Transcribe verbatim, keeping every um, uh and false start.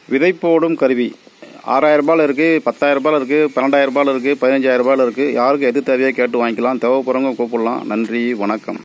விதை போடும் கருவி ஆறாயிரம் ரூபாயில் இருக்குது, பத்தாயிரம் ரூபாயில் இருக்குது, பன்னெண்டாயிரம் ரூபாயில் இருக்குது, பதினஞ்சாயிரம் ரூபாயில் இருக்குது. யாருக்கு எது தேவையோ கேட்டு வாங்கிக்கலாம். தேவைப்படுறவங்க கூப்பிடலாம். நன்றி, வணக்கம்.